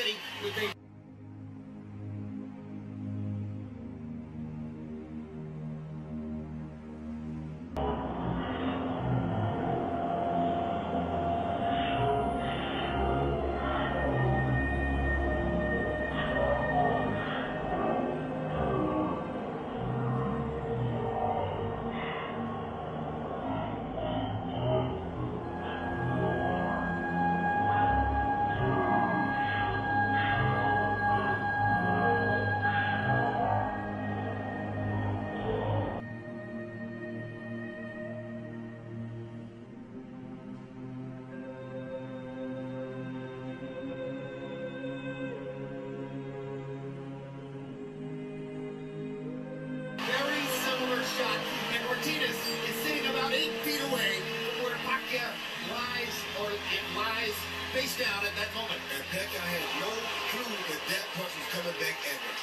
ready with a shot, and Martinez is sitting about 8 feet away from where Marquez lies face down at that moment. And Pekka had no clue that that punch was coming back at him.